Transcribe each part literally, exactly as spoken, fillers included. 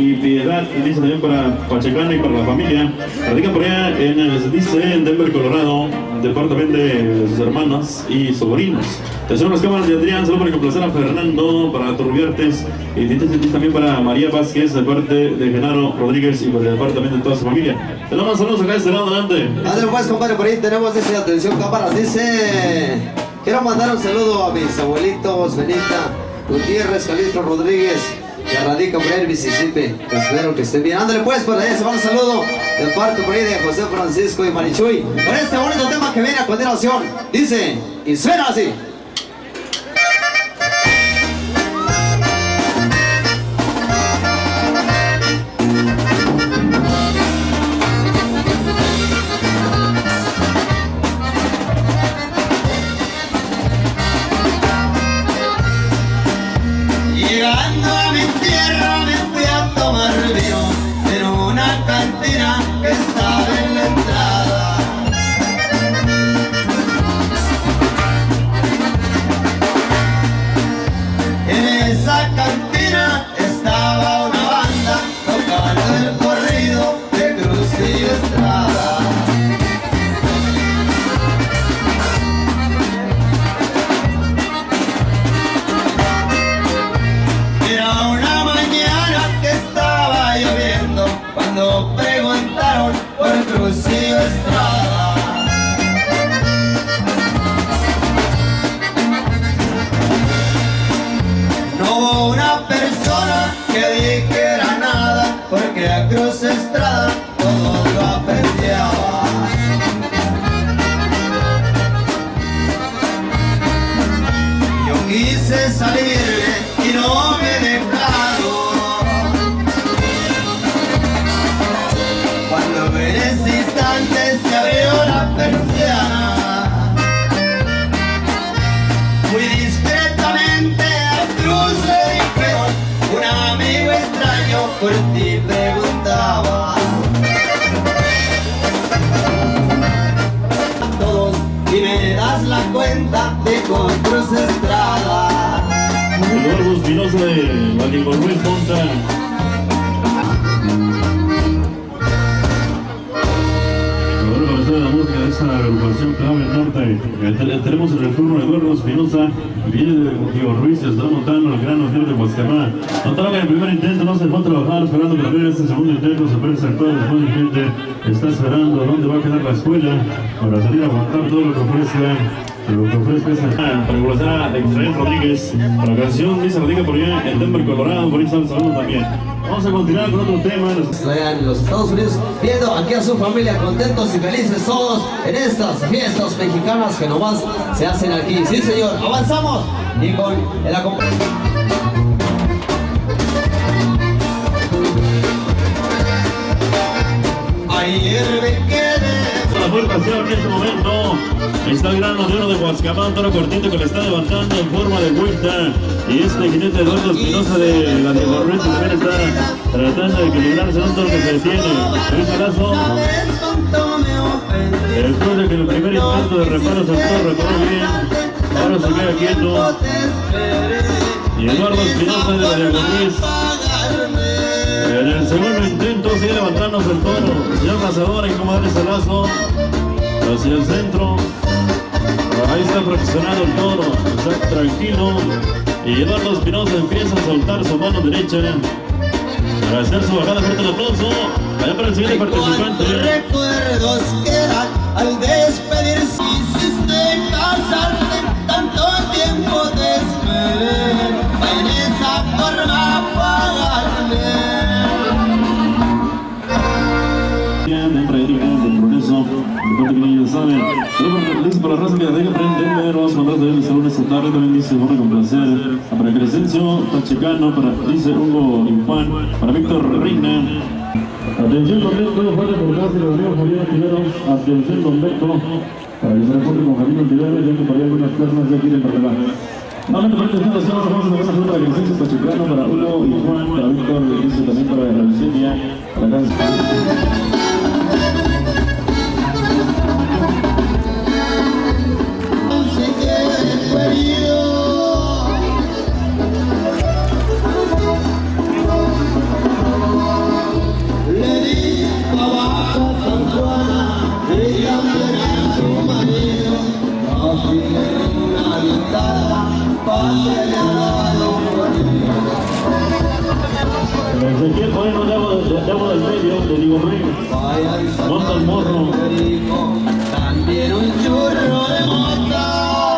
y Piedad, dice también para Pachecano y para la familia. Radican por allá en, el, dice, en Denver, Colorado, de parte también de sus hermanas y sobrinos. Atención a las cámaras de Adrián, saludos para complacer a Fernando, para Turbiartes, y también para María Vázquez, de parte de Genaro Rodríguez y por el parte también de toda su familia. Tenemos saludos acá de este lado, adelante. Ándale pues, compadre, por ahí tenemos, dice, atención cámaras, dice, quiero mandar un saludo a mis abuelitos, Benita Gutiérrez, Calixto Rodríguez, que radica por ahí en Mississippi. Espero que estén bien. Ándale pues, por ahí se va un saludo de parte por ahí de José Francisco y Marichuy, con este bonito tema que viene a continuación. Dice, y suena así. Llegando a mi tierra me fui a tomar vino en una cantina que estaba en la entrada. En esa cantina estaba una banda tocando el corrido de Cruz y Estrada. Era una mañana que estaba lloviendo cuando preguntaron por Cruz y Estrada. No hubo una persona que dijera nada, porque a Cruz Estrada todo lo apreciaba. Yo quise salirle y no me dejaron. Cuando en ese instante se abrió la persiana, muy discretamente a Cruz le dijeron: un amigo extraño por ti preguntaba. A todos y me das la cuenta de con Cruz Estrada. Eduardo Espinosa de Valimor Ruiz Monta. Ahora para hacer la música de esa agrupación Clave Norte. Tenemos en el turno Eduardo Espinosa, viene de Tío Ruiz, se está montando el gran hotel de Huascamá. Notaron que en el primer intento no se fue a trabajar, esperando para ver este segundo intento se puede acercar. Después de gente está esperando dónde va a quedar la escuela para salir a aguantar todo lo que ofrezca. Lo que ofrezca es para complacer a Israel Rodríguez. Para la canción dice radica por allá en Denver, Colorado, por ahí están saludando también. Vamos a continuar con otro tema. En los Estados Unidos, viendo aquí a su familia contentos y felices todos en estas fiestas mexicanas que nomás se hacen aquí. Sí, señor, avanzamos y con el acompañamiento. Ayer me quedé. La puerta se abre en este momento. Está el gran notero de Huascamá, toro cortito que le está levantando en forma de vuelta. Y este jinete Eduardo Espinosa de la Diego Ruiz también está tratando de equilibrarse en un toro que se detiene. Luis Alazo, después de que el primer intento de reparo se todo recorrió bien, ahora se queda quieto. Y Eduardo Espinosa de la Diego Ruiz, en el segundo intento sigue levantándose el toro. Señor Cazador, hay como darle ese lazo hacia el centro. Ahí está fraccionado el toro, está tranquilo. Y Eduardo Espinosa empieza a soltar su mano derecha para hacer su bajada. Fuerte el aplauso. Allá para el siguiente participante. Recuerdos quedan al despedirse. Quisiste casarte, tanto tiempo te esperé. En esa forma pagarme. Dice para la raza que deja prender, vamos a mandar de salud esta tarde. También dice bueno complacer para Crescencio Pachecano, para dice Hugo Infan, para Víctor Reina. Atención con Beto, fuerte por casi los ríos Javier Tiveros. Atención con Beto, para que se reporte con Javier Tiveros, ya que para algunas personas ya quieren participar. Nuevamente por esta situación, vamos a mandar una para Crescencio Pachecano, para Hugo Infan, para Víctor, dice también para la Eugenia, para acá. Ezequiel Moreno, Davo del Medio, de Diego Reyes. Monta el morro. También un churro de mota.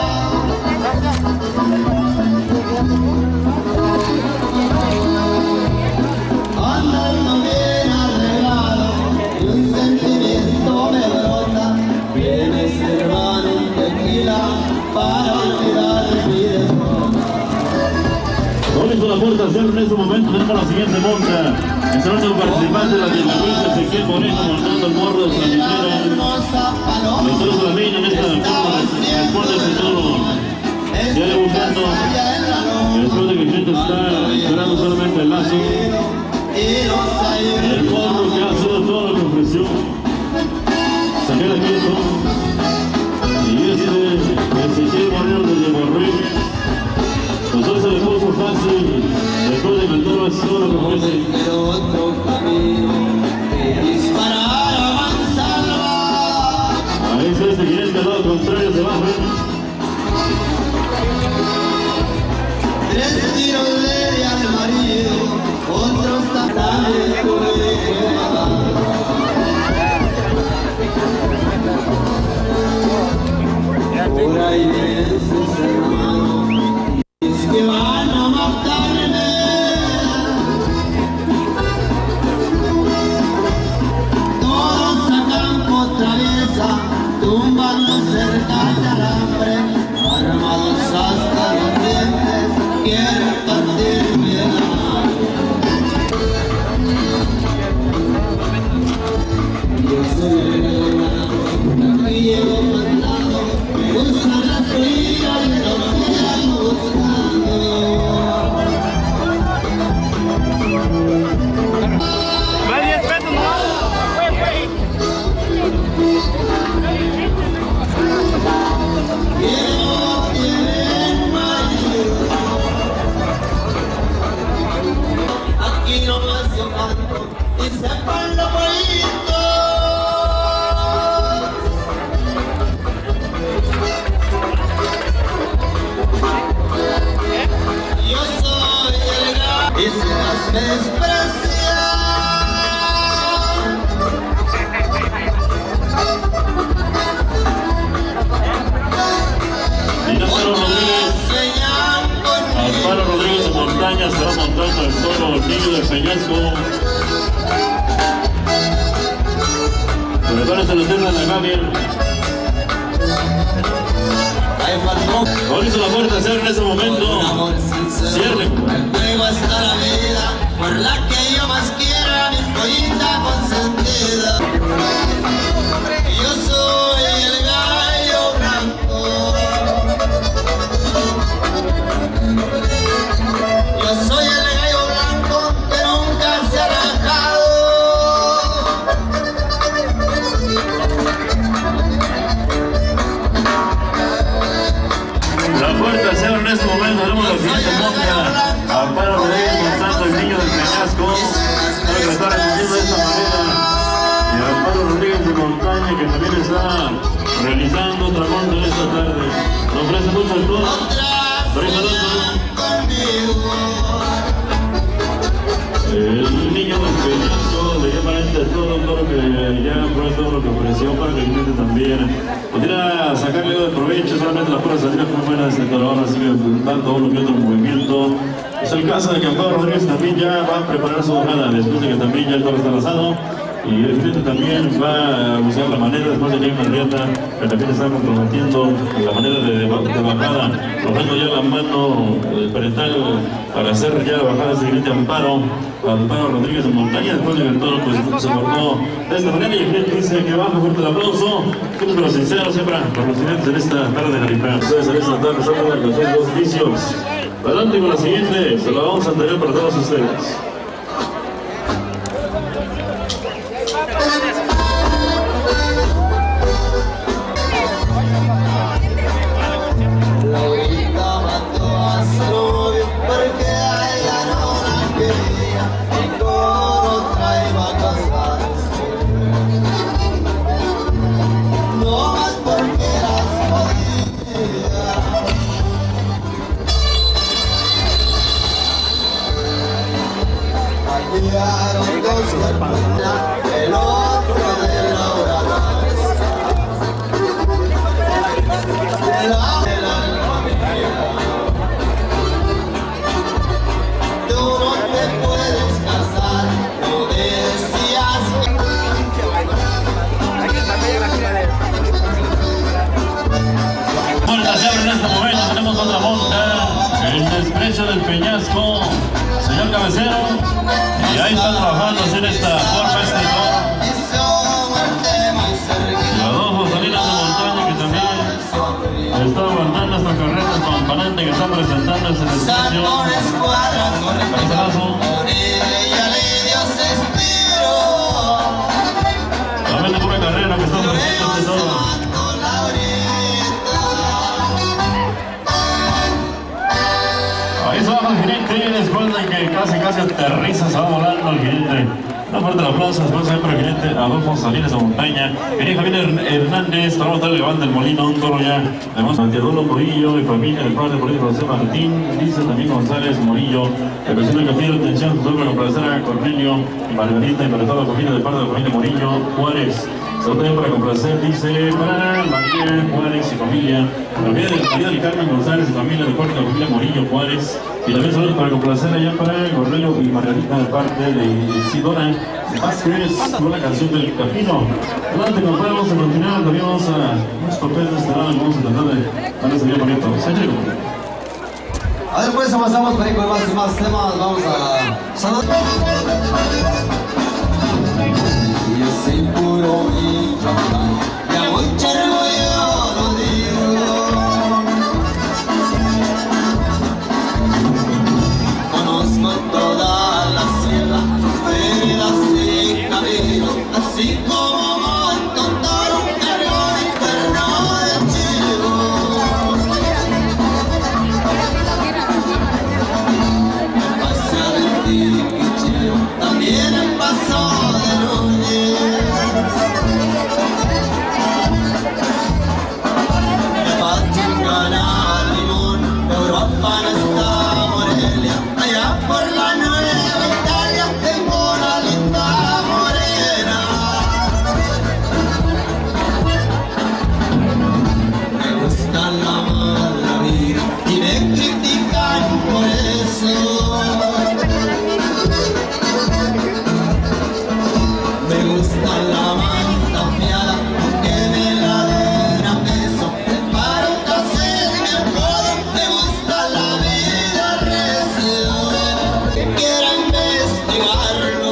Andando bien arreglado y un sentimiento me brota. Vienes hermano un tequila para olvidar mi derrota. Con esto la puerta cierra en este momento. Tenemos la siguiente monta. Es el último participante de la Diego Reyes, Ezequiel Moreno, montando el morro de San Isidro. Los toros de la mina en esta forma responde ese toro. Ya le buscando. Después de que gente está esperando solamente el lazo. El morro que ha sido todo lo que ofreció. Saqué la quieto. Y este Ezequiel Moreno de Diego Reyes. Entonces se le puso fácil. Después de que el toro es todo lo que ofrece. Otro camino que disparar a mansalva. Ahí está este jinete al lado contrario, se baja. Tres tiros le di al marido, otros también tuve que matar. Por ahí dices hermano, es que van a matarme. Todos sacan por traviesa, tumbando cerca de alambre, armados hasta los dientes, quieren partirme la mano. Yo soy el gran, aquí llevo mandado, me gusta la fría y no me ando buscando. Aquí no me hace canto y sepan lo bonito. Yo soy el gran y se las desprecia. Amparo Rodríguez de Montaña se va montando el toro, el niño del Peñasco. Prepárese la tierra de Gabriel. Con eso la puerta cierra en ese momento. Cierre. El fuego hasta la vida, por la que yo más quiera, mi pollita consentida. Yo soy el gallo blanco. Yo soy el gallo blanco que nunca se ha rajado. La puerta se abre en este momento. Tenemos la siguiente monta. Amparo Rodríguez montando el niño del Peñasco. Para que lo está recogiendo de esta manera. Y Amparo Rodríguez de Montaña, que también está realizando otra monta en esta tarde. Nos ofrece mucho el toro. El niño del Peñasco le llama este todo un toro que ya fue todo lo que ofreció para que el cliente también pudiera sacarle de provecho. Solamente la pura salida fue buena de este toro, ahora sigue dando uno que otro movimiento. Es el caso de que Amparo Rodríguez también ya va a preparar su bajada después de que también ya el toro está lanzado. Y el cliente también va a buscar la manera, después de que hay una riata, que también está comprometiendo la manera de, de, de bajada, bajando ya la mano eh, parental para hacer ya la bajada del siguiente Amparo, Amparo Rodríguez de Montaña, después de que el toro pues, se cortó de esta manera. Y el cliente dice que baja, fuerte el aplauso, pero sincero siempre por los clientes en esta tarde de Jaripeo. Ustedes en esta tarde son los dos vicios. Adelante con la siguiente, se la vamos a entregar para todos ustedes. Laurita mató a su novio porque a ella no la quería y con otra iba a casarse. No más porque las podía. Llegaron dos de Pamela, el otro de Laura. De la de la familia. Tú no te puedes casar, no decías que... Puerta se abre en este momento, tenemos otra monta, el desprecio del peñasco, señor cabecero, y ahí está trabajando en esta forma este toro. Y Adolfo Salinas de Montaña, que también está aguantando esta carrera espampanante que está presentando ese desprecio. También de pura carrera que está presentando este toro. Ahí se baja el jinete, después de que casi casi aterriza, se va volando el jinete. Un fuerte aplauso, después siempre el jinete Adolfo Salinas de Montaña. Venía Javier Hernández, para montar el Gabán del Molino, un toro ya. Además, Antiadulo Morillo y familia del padre Morillo José Martín, dice también González Morillo. El presidente del Castillo, atención, su para complacer a Cornelio y Margarita y para toda la familia del padre de la familia Morillo Juárez. También para complacer, dice, para María Juárez y familia, también de María del Carmen González y familia de parte de la familia Morillo Juárez, y también saludos para complacer allá para Cornelio y Margarita de parte de Isidora Vázquez con la canción del Camino. Adelante, compadre, vamos a continuar, también vamos a unos papeles de este lado, vamos a tratar de darle salir bonito. Señor. A ver, pues avanzamos por ahí con más y más temas, vamos a saludar. Y ese puro y champán, ya mucho orgullo lo digo. Conozco toda la sierra, veredas y caminos, así como monto un toro, cargo y cuerno de chivo. Me pasa de tiquichillo, también el paso de Núñez. Me pachucan al limón, Europa no está Morelia. Allá por la Nueva Italia tengo una linda morena. Me gusta la mala vida y me critican por eso. Me gusta la manta fiada, aunque me la den a peso. El paro casero y el codo, me gusta la vida recio. Que quiera investigarlo.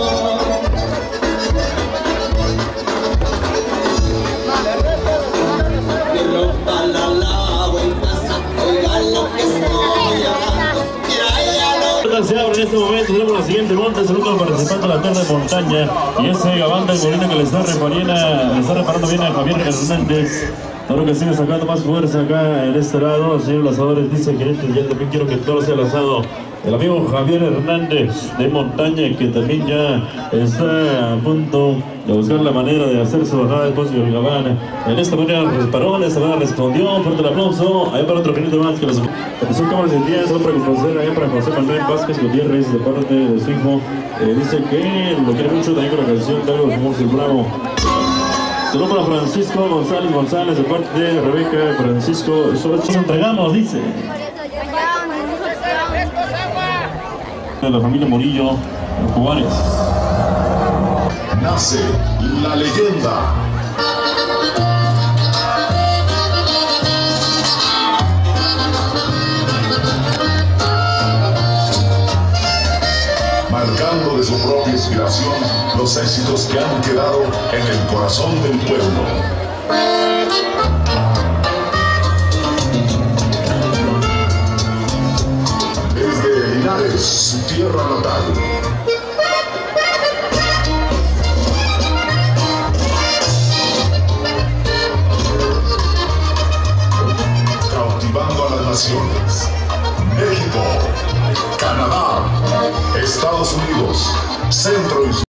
Mi ropa la lavo en casa, oigan lo que estoy hablando. Mira, ya lo... Se abre en este momento, tenemos la siguiente monta, es el último participante de la torre de montaña y ese Gabán del Molino que le está reparando, le está reparando bien a Javier Hernández. Toro que sigue sacando más fuerza acá en este lado, señor Lazadores, dice el gerente, ya también quiero que el toro sea lazado. El amigo Javier Hernández de Montaña, que también ya está a punto de buscar la manera de hacer su bajada después de Gabán. En esta manera reparó, en esta manera respondió, fuerte el aplauso. Ahí para otro gerente más que les son cámaras de día, solo para conocer ahí para José Manuel Vázquez Gutiérrez, de parte de su hijo. Eh, dice que lo quiere mucho también con la canción de algo como el Bravo. Saludos para Francisco González González, de parte de Rebeca Francisco. Eso lo entregamos, dice. De la familia Morillo Juárez. Nace la leyenda. Marcando de su propia inspiración los éxitos que han quedado en el corazón del pueblo. Desde Linares, su tierra natal. Cautivando a las naciones. México, Canadá, Estados Unidos, Centro